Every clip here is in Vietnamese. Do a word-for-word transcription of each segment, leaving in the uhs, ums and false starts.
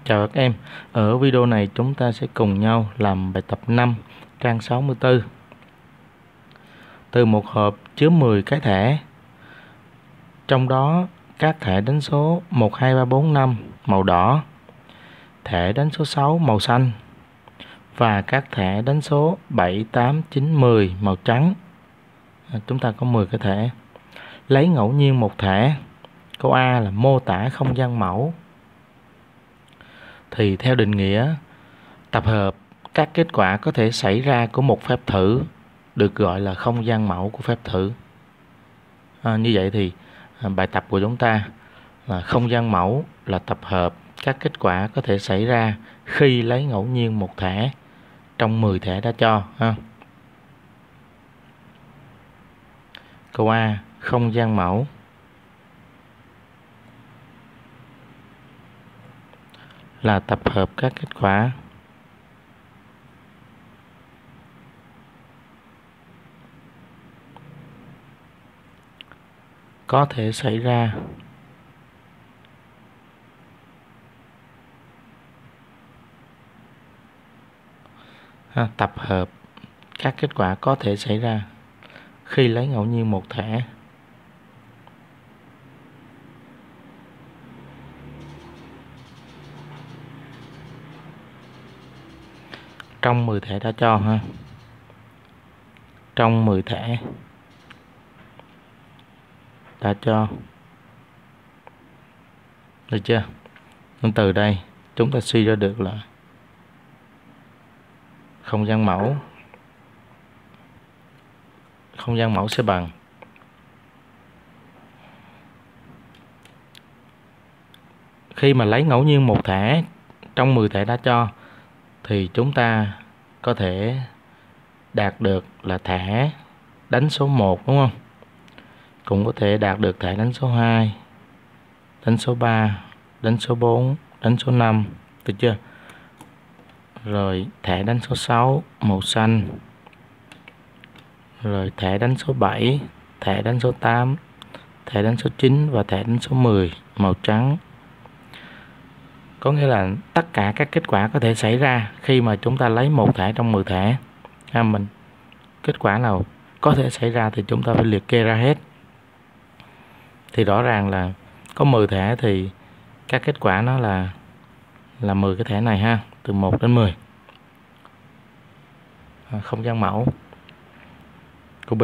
Chào các em, ở video này chúng ta sẽ cùng nhau làm bài tập năm trang sáu mươi tư. Từ một hộp chứa mười cái thẻ, trong đó các thẻ đánh số một, hai, ba, bốn, năm màu đỏ, thẻ đánh số sáu màu xanh và các thẻ đánh số bảy, tám, chín, mười màu trắng. À, chúng ta có mười cái thẻ. Lấy ngẫu nhiên một thẻ. Câu A là mô tả không gian mẫu. Thì theo định nghĩa, tập hợp các kết quả có thể xảy ra của một phép thử được gọi là không gian mẫu của phép thử. À, như vậy thì à, bài tập của chúng ta là không gian mẫu là tập hợp các kết quả có thể xảy ra khi lấy ngẫu nhiên một thẻ trong mười thẻ đã cho. Ha. Câu A, không gian mẫu là tập hợp các kết quả có thể xảy ra ha, tập hợp các kết quả có thể xảy ra khi lấy ngẫu nhiên một thẻ trong mười thẻ đã cho. Ha. Trong mười thẻ đã cho. Được chưa? Nên từ đây chúng ta suy ra được là không gian mẫu không gian mẫu sẽ bằng khi mà lấy ngẫu nhiên một thẻ trong mười thẻ đã cho thì chúng ta có thể đạt được là thẻ đánh số một, đúng không? Cũng có thể đạt được thẻ đánh số hai, đánh số ba, đánh số bốn, đánh số năm, được chưa? Rồi thẻ đánh số sáu màu xanh, rồi thẻ đánh số bảy, thẻ đánh số tám, thẻ đánh số chín và thẻ đánh số mười màu trắng. Có nghĩa là tất cả các kết quả có thể xảy ra khi mà chúng ta lấy một thẻ trong mười thẻ. Ha, mình kết quả nào có thể xảy ra thì chúng ta phải liệt kê ra hết. Thì rõ ràng là có mười thẻ thì các kết quả nó là là mười cái thẻ này ha, từ một đến mười. À, không gian mẫu. Câu B.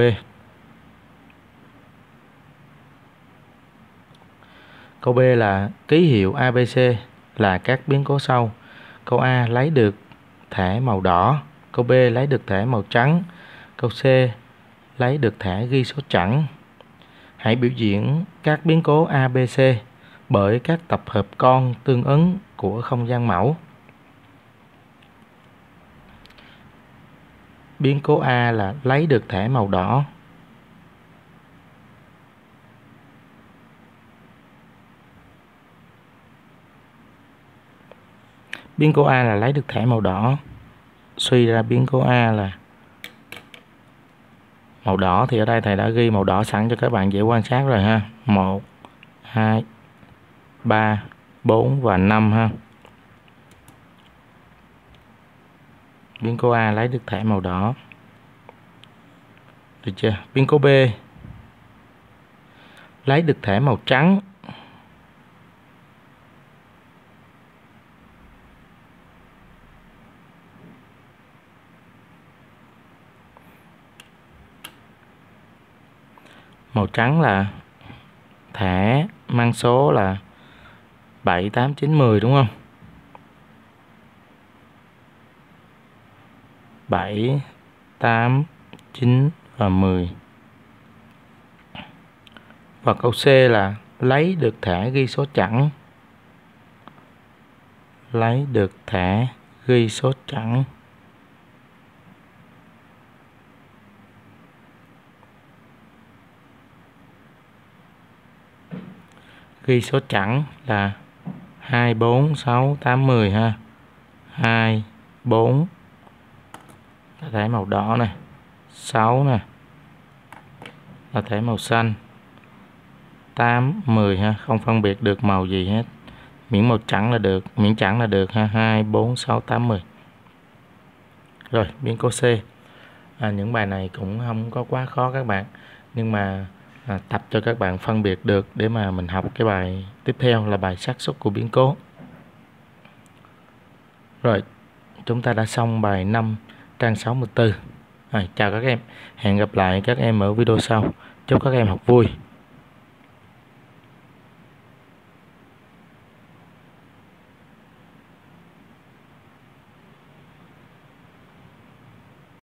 Câu B là ký hiệu a bê xê là các biến cố sau. Câu A lấy được thẻ màu đỏ, câu B lấy được thẻ màu trắng, câu C lấy được thẻ ghi số chẵn. Hãy biểu diễn các biến cố a bê xê bởi các tập hợp con tương ứng của không gian mẫu. Biến cố A là lấy được thẻ màu đỏ. Biến cố A là lấy được thẻ màu đỏ. Suy ra biến cố A là màu đỏ thì ở đây thầy đã ghi màu đỏ sẵn cho các bạn dễ quan sát rồi ha. một, hai, ba, bốn và năm ha. Biến cố A lấy được thẻ màu đỏ. Được chưa? Biến cố B lấy được thẻ màu trắng. Màu trắng là thẻ mang số là bảy, tám, chín, mười, đúng không? bảy, tám, chín và mười. Và câu C là lấy được thẻ ghi số chẵn. Lấy được thẻ ghi số chẵn. Ghi số chẵn là hai, bốn, sáu, tám, mười ha. hai, bốn là thẻ màu đỏ này, sáu nè là thẻ màu xanh, tám, mười ha, không phân biệt được màu gì hết. miễn màu trắng là được, miễn trắng là được ha. Hai, bốn, sáu, tám, mười. Rồi biến cố C. À, những bài này cũng không có quá khó các bạn, nhưng mà à, tập cho các bạn phân biệt được để mà mình học cái bài tiếp theo là bài xác suất của biến cố. Rồi chúng ta đã xong bài năm trang sáu mươi tư. À, chào các em, hẹn gặp lại các em ở video sau. Chúc các em học vui.